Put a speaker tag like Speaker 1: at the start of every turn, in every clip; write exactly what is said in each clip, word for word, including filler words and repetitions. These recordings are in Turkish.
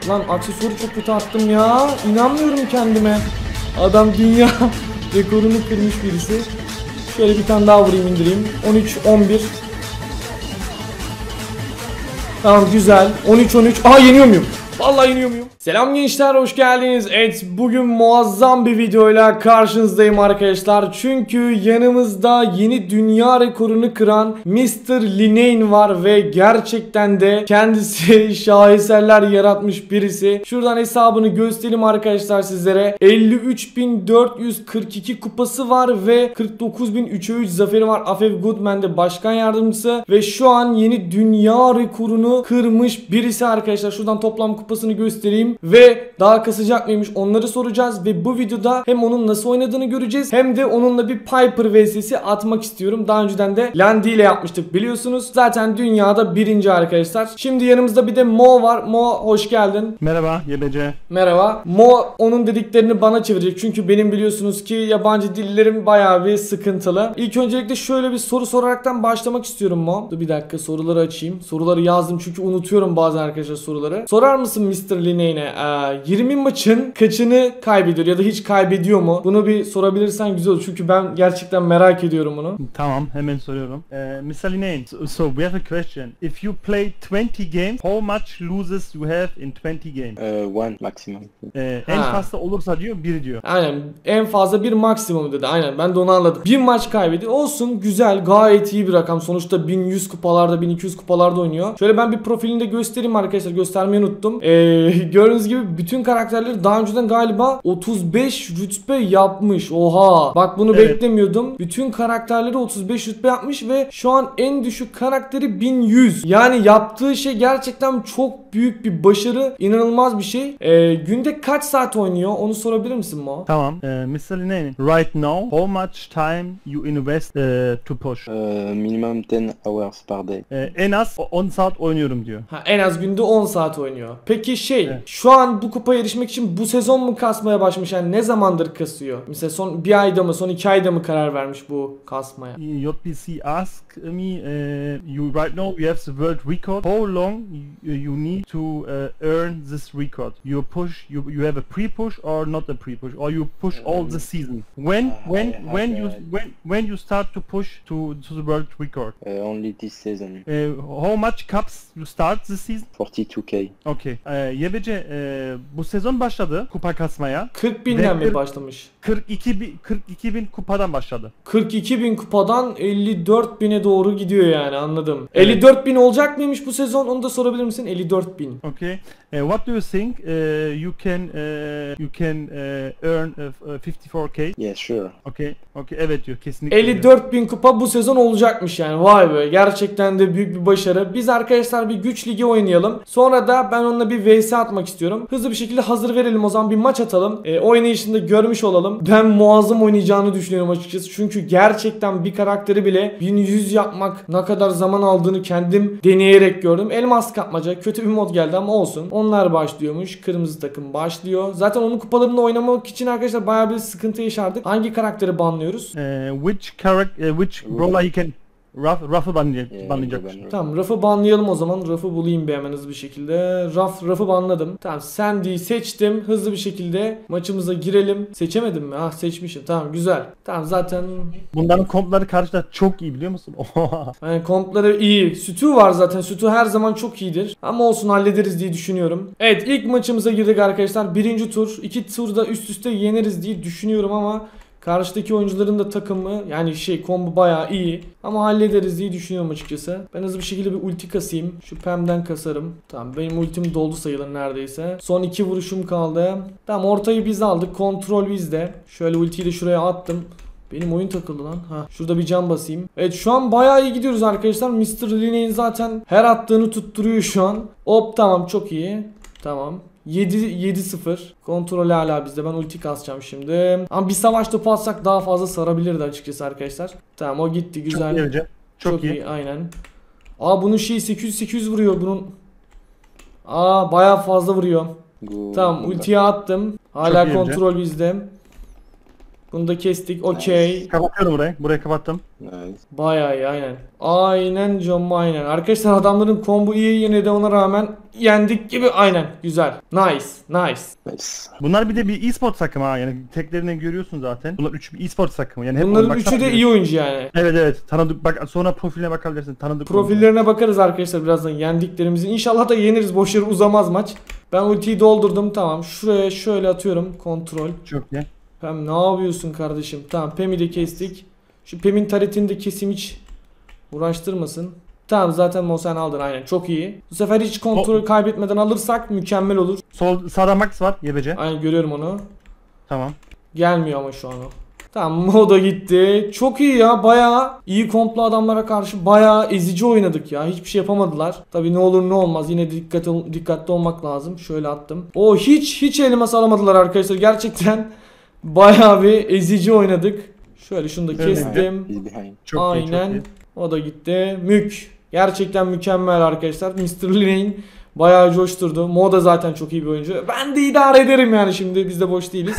Speaker 1: Lan aksesuarı çok kötü attım ya. İnanmıyorum kendime. Adam dünya rekorunu kırmış birisi. Şöyle bir tane daha vurayım, indireyim. on üç on bir. Tamam, güzel. on üç on üç. Aha, yeniyor muyum? Vallahi yeniyor muyum? Selam gençler, hoş geldiniz. Evet, bugün muazzam bir videoyla karşınızdayım arkadaşlar. Çünkü yanımızda yeni dünya rekorunu kıran mister Lineyn var ve gerçekten de kendisi şaheserler yaratmış birisi. Şuradan hesabını göstereyim arkadaşlar sizlere. elli üç bin dört yüz kırk iki kupası var ve kırk dokuz bin üçe üç zaferi var. Afef Goodman'de başkan yardımcısı ve şu an yeni dünya rekorunu kırmış birisi arkadaşlar. Şuradan toplam kupasını göstereyim. Ve daha kasacak mıymış onları soracağız ve bu videoda hem onun nasıl oynadığını göreceğiz hem de onunla bir Piper vs'si atmak istiyorum. Daha önceden de Landy ile yapmıştık biliyorsunuz. Zaten dünyada birinci arkadaşlar. Şimdi yanımızda bir de Mo var. Mo, hoş geldin.
Speaker 2: Merhaba Y B C.
Speaker 1: Merhaba. Mo onun dediklerini bana çevirecek. Çünkü benim biliyorsunuz ki yabancı dillerim bayağı bir sıkıntılı. İlk öncelikle şöyle bir soru soraraktan başlamak istiyorum Mo. Dur bir dakika, soruları açayım. Soruları yazdım çünkü unutuyorum bazen arkadaşlar soruları. Sorar mısın mister Lineyn'e? yirmi maçın kaçını kaybediyor ya da hiç kaybediyor mu? Bunu bir sorabilirsen güzel olur. Çünkü ben gerçekten merak ediyorum bunu.
Speaker 2: Tamam, hemen soruyorum. Uh, mister Lineyn, so, so we have a question. If you play twenty games, how much loses you have in twenty games?
Speaker 3: Uh, one maximum.
Speaker 2: Uh, en fazla olursa diyor, bir diyor.
Speaker 1: Aynen, en fazla bir maksimum dedi. Aynen, ben de onu anladım. Bir maç kaybediyor. Olsun, güzel, gayet iyi bir rakam. Sonuçta bin yüz kupalarda, bin iki yüz kupalarda oynuyor. Şöyle ben bir profilini de göstereyim arkadaşlar. Göstermeyi unuttum. Ee, gördüğünüz gibi bütün karakterleri daha önceden galiba otuz beş rütbe yapmış. Oha. Bak bunu
Speaker 2: evet.
Speaker 1: beklemiyordum. Bütün karakterleri otuz beş rütbe yapmış ve şu an en düşük karakteri bin yüz. Yani yaptığı şey gerçekten çok büyük bir başarı. İnanılmaz bir şey. Ee, günde kaç saat oynuyor? Onu sorabilir misin Mo?
Speaker 2: Tamam. Uh, mister Lineyn, right now, how much time you invest uh, to push?
Speaker 3: Uh, minimum ten hours per day.
Speaker 2: Uh, en az on saat oynuyorum diyor.
Speaker 1: Ha, en az günde on saat oynuyor. Peki şey,
Speaker 2: evet.
Speaker 1: Şu an bu kupaya erişmek için bu sezon mu kasmaya başlamış? Yani ne zamandır kasıyor? Mesela son bir ayda mı, son iki ayda mı karar vermiş bu kasmaya?
Speaker 2: Y B C ask me, uh, you right now you have the world record. How long you, you need to uh, earn this record? You push, you you have a pre-push or not a pre-push, or you push um, all the season? When
Speaker 3: uh,
Speaker 2: when when you when when you start to push to to the world record?
Speaker 3: Uh, only this season.
Speaker 2: Uh, how much cups you start this season?
Speaker 3: forty-two K.
Speaker 2: Okay. Uh, Y B C uh, bu sezon başladı kupa kasmaya.
Speaker 1: kırk binden mi başlamış?
Speaker 2: kırk iki bin kırk iki bin kupadan başladı.
Speaker 1: kırk iki bin kupadan elli dört bine doğru gidiyor yani, anladım. Evet. elli dört bin olacak mıymış bu sezon? Onu da sorabilir misin? elli dört bin.
Speaker 2: Okay. Uh, what do you think uh, you can uh, you can uh, earn uh, fifty-four K?
Speaker 3: Yeah, sure.
Speaker 2: Okay. Okay. Evet diyor kesinlikle.
Speaker 1: elli dört bin kupa bu sezon olacakmış yani. Vay be, gerçekten de büyük bir başarı. Biz arkadaşlar bir güç ligi oynayalım. Sonra da ben onunla bir vs atmak istiyorum. Hızlı bir şekilde hazır verelim o zaman, bir maç atalım. E, oynayışında görmüş olalım. Ben muazzam oynayacağını düşünüyorum açıkçası. Çünkü gerçekten bir karakteri bile bin yüz yapmak ne kadar zaman aldığını kendim deneyerek gördüm. Elmas kapmaca kötü bir mod geldi ama olsun. Onlar başlıyormuş. Kırmızı takım başlıyor. Zaten onun kupalarında oynamak için arkadaşlar bayağı bir sıkıntı yaşardık. Hangi karakteri banlıyoruz?
Speaker 2: Uh, which character, uh, which brawler you can Raf, Raf'ı banlayacak.
Speaker 3: Yeah,
Speaker 2: banlayacak.
Speaker 1: Tamam, Raf'ı banlayalım o zaman. Raf'ı bulayım bir hemen hızlı bir şekilde. Raf, Raf'ı banladım. Tamam, Sandy'yi seçtim. Hızlı bir şekilde maçımıza girelim. Seçemedim mi? Ah, seçmişim. Tamam, güzel. Tamam, zaten
Speaker 2: bunların kompları karşıda çok iyi, biliyor musun?
Speaker 1: yani kompları iyi. Sütü var zaten. Sütü her zaman çok iyidir. Ama olsun, hallederiz diye düşünüyorum. Evet, ilk maçımıza girdik arkadaşlar. Birinci tur. İki turda üst üste yeneriz diye düşünüyorum ama karşıdaki oyuncuların da takımı yani şey kombu bayağı iyi. Ama hallederiz diye düşünüyorum açıkçası. Ben hızlı bir şekilde bir ulti kasayım. Şu Pem'den kasarım. Tamam, benim ultim doldu sayılır neredeyse. Son iki vuruşum kaldı. Tamam, ortayı biz aldık. Kontrol bizde. Şöyle ultiyi de şuraya attım. Benim oyun takıldı lan. Ha, şurada bir can basayım. Evet, şu an bayağı iyi gidiyoruz arkadaşlar. mister Lineyn zaten her attığını tutturuyor şu an. Hop, tamam, çok iyi. Tamam. yedi yedi sıfır. Kontrol hala bizde. Ben ulti kasacağım şimdi. Ama bir savaş topu atsak daha fazla sarabilirdi açıkçası arkadaşlar. Tamam, o gitti, güzel.
Speaker 2: Çok iyi hocam. Çok,
Speaker 1: Çok iyi.
Speaker 2: iyi.
Speaker 1: Aynen. Aa, bunun şeyi sekiz yüz sekiz yüz vuruyor bunun. Aa, bayağı fazla vuruyor.
Speaker 3: Go,
Speaker 1: Tamam,
Speaker 3: go
Speaker 1: ultiye attım. Hala
Speaker 2: iyi
Speaker 1: kontrol bizde. Bunu da kestik. Okey.
Speaker 2: Kapatıyorum burayı. Burayı kapattım.
Speaker 3: Nice.
Speaker 1: Bayağı iyi aynen. Aynen John aynen. Arkadaşlar adamların combo iyi yine de ona rağmen yendik gibi aynen. Güzel. Nice. Nice.
Speaker 3: Nice.
Speaker 2: Bunlar bir de bir e-sport takımı ha. Yani teklerini görüyorsun zaten. Bunlar üç bir e-sport takımı. Yani hep
Speaker 1: Bunların
Speaker 2: ona
Speaker 1: üçü
Speaker 2: baksana
Speaker 1: de
Speaker 2: bir-
Speaker 1: iyi oyuncu yani.
Speaker 2: Evet evet. Tanıdık bak sonra profiline bakabilirsin. Tanıdık oyuncular.
Speaker 1: Profillerine bakarız arkadaşlar birazdan yendiklerimizin. İnşallah da yeniriz. Boş yere uzamaz maç. Ben ultiyi doldurdum. Tamam. Şuraya şöyle atıyorum. Kontrol.
Speaker 2: Çok iyi.
Speaker 1: Pem ne yapıyorsun kardeşim? Tamam Pem'i de kestik. Şu Pem'in taretini de keseyim hiç uğraştırmasın. Tamam zaten Mosen aldın aynen çok iyi. Bu sefer hiç kontrol kaybetmeden alırsak mükemmel olur.
Speaker 2: Sol sağda Max var. Yebece.
Speaker 1: Aynen görüyorum onu.
Speaker 2: Tamam.
Speaker 1: Gelmiyor ama şu an o. Tamam Moda gitti. Çok iyi ya bayağı iyi komplo adamlara karşı bayağı ezici oynadık ya. Hiçbir şey yapamadılar. Tabi ne olur ne olmaz yine de dikkat, dikkatli olmak lazım. Şöyle attım. O hiç hiç elmas alamadılar arkadaşlar. Gerçekten bayağı bir ezici oynadık. Şöyle şunu da
Speaker 2: Evet.
Speaker 1: kestim.
Speaker 3: He's behind.
Speaker 2: Çok iyi
Speaker 1: Aynen.
Speaker 2: çok iyi.
Speaker 1: O da gitti. Mük. Gerçekten mükemmel arkadaşlar. mister Linane bayağı coşturdu. Mo da zaten çok iyi bir oyuncu. Ben de idare ederim yani şimdi. Biz de boş değiliz.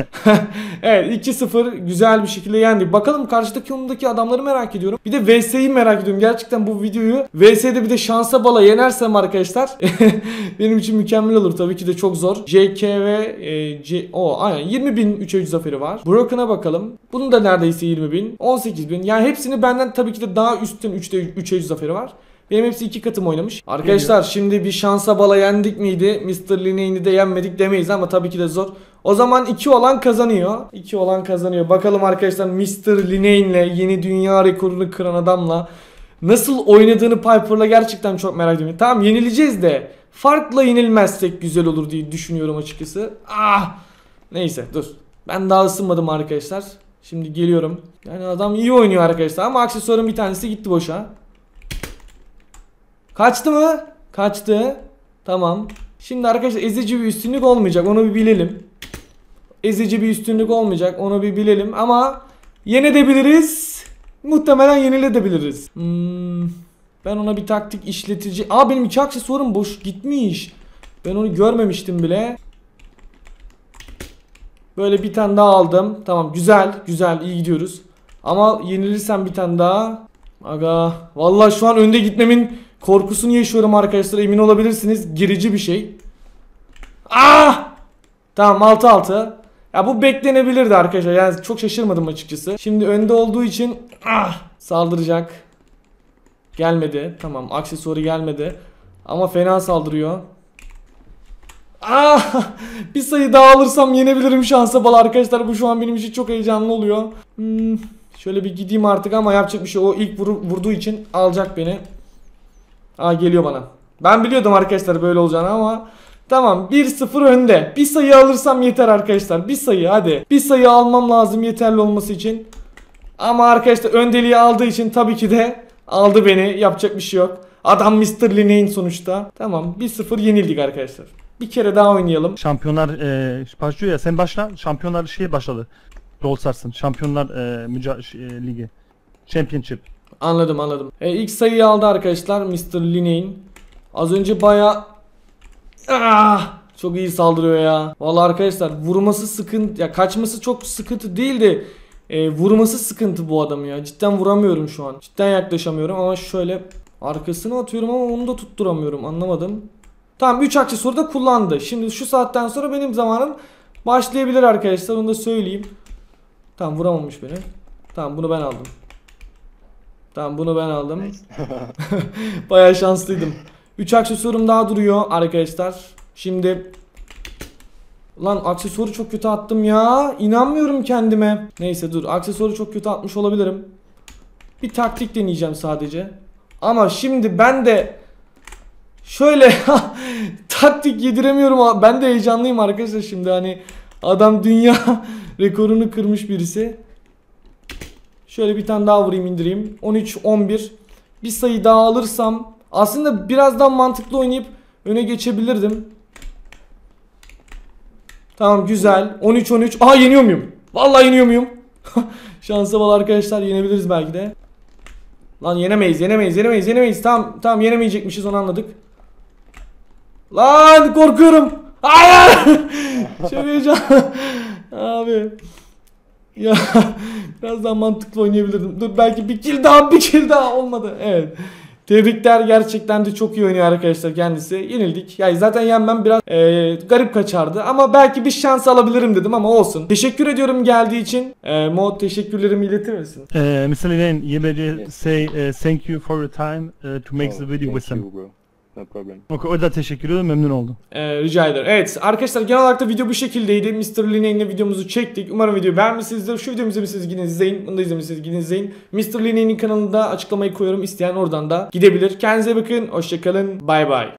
Speaker 1: Evet iki sıfır güzel bir şekilde yendik. Bakalım karşıdaki onundaki adamları merak ediyorum. Bir de V S'yi merak ediyorum. Gerçekten bu videoyu V S'de bir de şansa bala yenersem arkadaşlar benim için mükemmel olur. Tabii ki de çok zor. J K ve e, C o aynen yirmi bin üç yüz zaferi var. Broken'a bakalım. Bunun da neredeyse yirmi bin. on sekiz bin. Yani hepsini benden tabii ki de daha üstün üçte üç yüz zaferi var. Benim hepsi iki katım oynamış. Arkadaşlar şimdi bir şansa bala yendik miydi? mister Linane'i de yenmedik demeyiz ama tabii ki de zor. O zaman iki olan kazanıyor. iki olan kazanıyor. Bakalım arkadaşlar mister Linane'le yeni dünya rekorunu kıran adamla nasıl oynadığını Piper'la gerçekten çok merak ediyorum. Tamam yenileceğiz de farkla yenilmezsek güzel olur diye düşünüyorum açıkçası. Ah! Neyse dur. Ben daha ısınmadım arkadaşlar. Şimdi geliyorum. Yani adam iyi oynuyor arkadaşlar ama aksesuarın bir tanesi gitti boşa. Kaçtı mı? Kaçtı. Tamam. Şimdi arkadaşlar ezici bir üstünlük olmayacak. Onu bir bilelim. Ezici bir üstünlük olmayacak. Onu bir bilelim. Ama yenebiliriz. Muhtemelen yenilebiliriz. Hmm, ben ona bir taktik işletici... Aa benim iki aksesuarım boş gitmiş. Ben onu görmemiştim bile. Böyle bir tane daha aldım. Tamam güzel. Güzel. iyi gidiyoruz. Ama yenilirsem bir tane daha. Aga. Vallahi şu an önde gitmemin... korkusunu yaşıyorum arkadaşlar emin olabilirsiniz. Gerici bir şey. Ah! Tamam altı altı. Ya bu beklenebilirdi arkadaşlar. Yani çok şaşırmadım açıkçası. Şimdi önde olduğu için ah, saldıracak. Gelmedi. Tamam aksesuarı gelmedi. Ama fena saldırıyor. Ah! Bir sayı daha alırsam yenebilirim şansa bal arkadaşlar. Bu şu an benim için çok heyecanlı oluyor. Hmm, şöyle bir gideyim artık ama yapacak bir şey. O ilk vur vurduğu için alacak beni. Aa geliyor bana. Ben biliyordum arkadaşlar böyle olacağını ama tamam bir sıfır önde. Bir sayı alırsam yeter arkadaşlar. Bir sayı hadi. Bir sayı almam lazım yeterli olması için. Ama arkadaşlar öndeliği aldığı için tabii ki de aldı beni. Yapacak bir şey yok. Adam mister Linane sonuçta. Tamam bir sıfır yenildik arkadaşlar. Bir kere daha oynayalım.
Speaker 2: Şampiyonlar e, başlıyor ya. Sen başla. Şampiyonlar şey başladı. Brawl Stars'ın. Şampiyonlar e, müca e, ligi. Championship.
Speaker 1: Anladım anladım. E, ilk sayıyı aldı arkadaşlar mister Linane. Az önce baya ah, çok iyi saldırıyor ya. Vallahi arkadaşlar vurması sıkıntı ya kaçması çok sıkıntı değildi. E, vurması sıkıntı bu adam ya. Cidden vuramıyorum şu an. Cidden yaklaşamıyorum ama şöyle arkasını atıyorum ama onu da tutturamıyorum. Anlamadım. Tamam üç aksesuarı da kullandı. Şimdi şu saatten sonra benim zamanım başlayabilir arkadaşlar. Onu da söyleyeyim. Tamam vuramamış beni. Tamam bunu ben aldım. Tamam bunu ben aldım. Bayağı şanslıydım. üç aksesuarım daha duruyor arkadaşlar. Şimdi lan aksesuarı çok kötü attım ya. İnanmıyorum kendime. Neyse dur aksesuarı çok kötü atmış olabilirim. Bir taktik deneyeceğim sadece. Ama şimdi ben de şöyle taktik yediremiyorum. Ben de heyecanlıyım arkadaşlar şimdi hani adam dünya rekorunu kırmış birisi. Şöyle bir tane daha vurayım indireyim. on üç on bir. Bir sayı daha alırsam aslında birazdan mantıklı oynayıp öne geçebilirdim. Tamam güzel. on üç on üç. Aha yeniyor muyum? Vallahi yeniyor muyum? Şansa bal arkadaşlar yenebiliriz belki de. Lan yenemeyiz yenemeyiz yenemeyiz yenemeyiz. Tamam tamam yenemeyecekmişiz onu anladık. Lan korkuyorum. Hayır. Çok heyecan. Abi. Ya biraz daha mantıklı oynayabilirdim. Dur belki bir kill daha bir kill daha olmadı. Evet. Tebrikler, gerçekten de çok iyi oynuyor arkadaşlar kendisi. Yenildik. Yani zaten yenmem biraz e, garip kaçardı ama belki bir şans alabilirim dedim ama olsun. Teşekkür ediyorum geldiği için. E, Mo, teşekkürlerimi iletir misin?
Speaker 2: Uh, mister Linen, you may
Speaker 3: Yes.
Speaker 2: say uh, thank you for your time uh, to make
Speaker 3: Oh,
Speaker 2: the video
Speaker 3: thank
Speaker 2: with him.
Speaker 3: you, bro. No problem.
Speaker 2: Okay, o da teşekkür ederim, memnun oldum.
Speaker 1: Ee, rica ederim. Evet arkadaşlar, genel olarak da video bu şekildeydi. mister Line'yle videomuzu çektik. Umarım videoyu beğenmişsinizdir. Şu videomu izlemişsiniz, gidin izleyin. Bunu da izlemişsiniz, gidin izleyin. mister Line'nin kanalında açıklamayı koyuyorum. İsteyen oradan da gidebilir. Kendinize bakın. Hoşçakalın. Bay bay.